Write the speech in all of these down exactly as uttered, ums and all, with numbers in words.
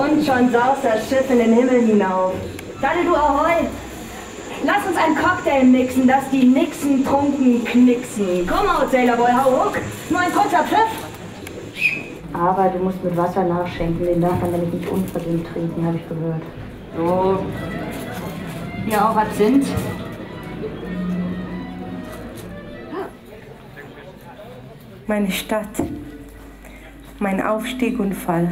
Und schon saust das Schiff in den Himmel hinauf. Daddel du Ahoi! Lass uns ein Cocktail mixen, dass die Nixen trunken knicksen. Komm out, Sailorboy, hau ruck! Nur ein kurzer Pfiff! Aber du musst mit Wasser nachschenken, den darf man nämlich nicht unverdünnt trinken, habe ich gehört. So. Hier auch was sind. Meine Stadt, mein Aufstieg und Fall.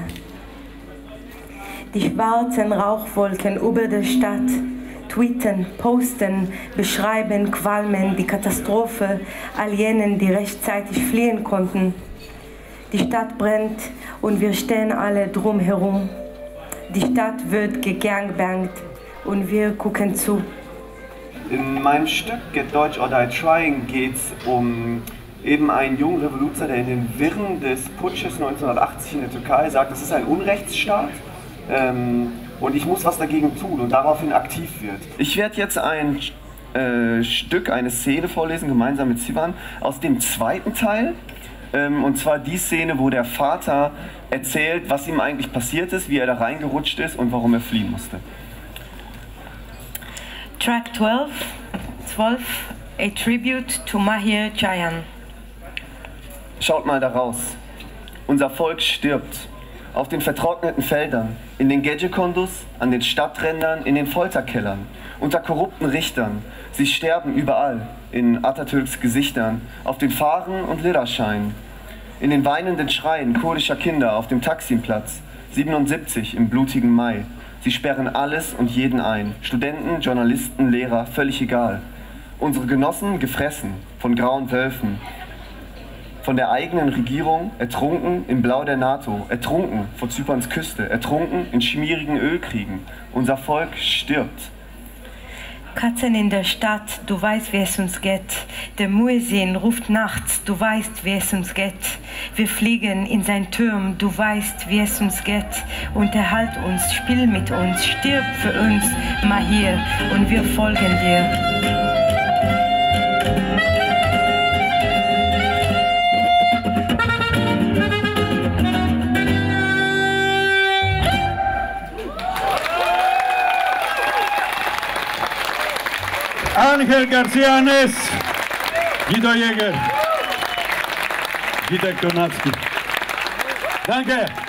Die schwarzen Rauchwolken über der Stadt, tweeten, posten, beschreiben, qualmen die Katastrophe all jenen, die rechtzeitig fliehen konnten. Die Stadt brennt und wir stehen alle drumherum. Die Stadt wird gegangbangt und wir gucken zu. In meinem Stück Get Deutsch or Die Trying geht es um eben einen jungen Revoluzer, der in den Wirren des Putsches neunzehnhundertachtzig in der Türkei sagt, es ist ein Unrechtsstaat ähm, und ich muss was dagegen tun und daraufhin aktiv wird. Ich werde jetzt ein äh, Stück, eine Szene vorlesen, gemeinsam mit Sivan, aus dem zweiten Teil. Ähm, und zwar die Szene, wo der Vater erzählt, was ihm eigentlich passiert ist, wie er da reingerutscht ist und warum er fliehen musste. Track twelve, zwölf, a tribute to Mahir Jayan. Schaut mal da raus. Unser Volk stirbt. Auf den vertrockneten Feldern, in den Gecekondos, an den Stadträndern, in den Folterkellern, unter korrupten Richtern. Sie sterben überall, in Atatürks Gesichtern, auf den Fahren und Lirascheinen, in den weinenden Schreien kurdischer Kinder auf dem Taksimplatz, siebenundsiebzig im blutigen Mai. Sie sperren alles und jeden ein. Studenten, Journalisten, Lehrer, völlig egal. Unsere Genossen gefressen von grauen Wölfen. Von der eigenen Regierung, ertrunken im Blau der NATO, ertrunken vor Zyperns Küste, ertrunken in schmierigen Ölkriegen. Unser Volk stirbt. Katzen in der Stadt, du weißt, wie es uns geht. Der Muezzin ruft nachts, du weißt, wie es uns geht. Wir fliegen in sein Turm, du weißt, wie es uns geht. Unterhalt uns, spiel mit uns, stirb für uns, Mahir, und wir folgen dir. Ángel García Ness, Guido Jäger, Guido Konatsky. Danke.